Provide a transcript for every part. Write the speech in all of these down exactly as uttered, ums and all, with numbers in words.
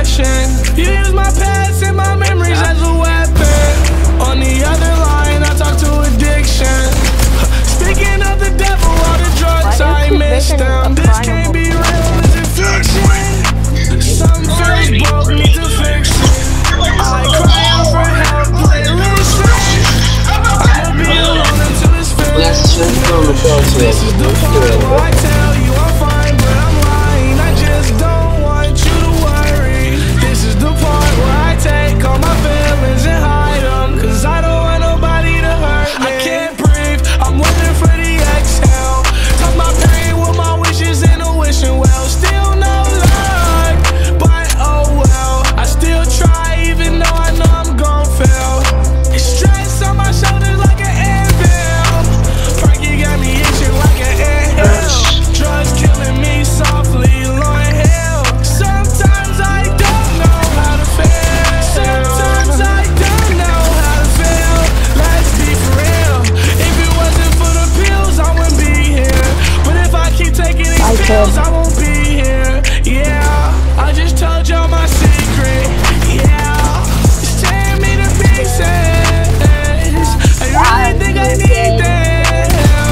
direction. You use my past and my memories as a weapon. On the other line, I talk to addiction. Speaking of the devil, all the drugs I miss them. This can't be real, is it fiction? Some feels broke, need to fix it. I cry out for help, play listen. I'ma be alone until it's finished. This is the part where I tell you I'm fine, but I'm lying. I just don't want you to worry. This is the part where I take all my feelings and hide them, cause I don't want nobody to hurt me. I can't breathe, I'm waiting for the exhale. Tuck my pain with my wishes in a wishing well. Still no luck, but oh well. I still try even though I know I'm gon' fail. It's stress on my shoulders like an anvil. Perky got me itching like an anthill. Drugs killing me softly, Lauryn Hill. Sometimes I don't know how to feel. Sometimes I don't know how to feel. Let's be for real. If it wasn't for the pills, I wouldn't be here. But if I keep taking these pills, I won't be here. Yeah, I just told y'all my secret. Yeah, it's tearing me to pieces. I really think I need them.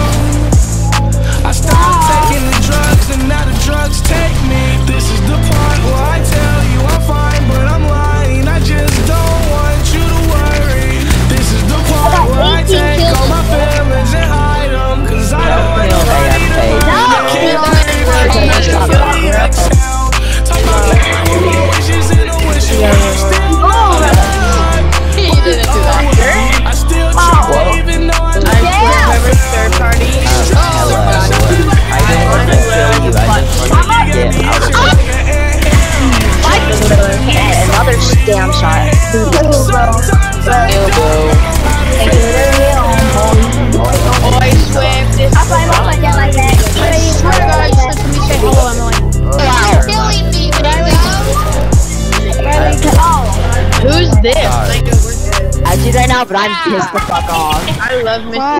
I stopped taking the drugs and now the drugs take me. This is the part where I tell you I'm fine, but I'm lying. I just don't want you to worry. This is the part where I take all my feelings and hide them, cause I don't want nobody to hurt me. I can't breathe, I'm not just for the exhale. Talk my pain with my wishes in a wishing well. Still no luck, but oh well. I still try even though I know I'm third party. Another scam shot. Oh, I swear this is I swear guys, just let me say hello. I'm like, wow. Who's this? I do right now, but I'm pissed the fuck off. I love Mister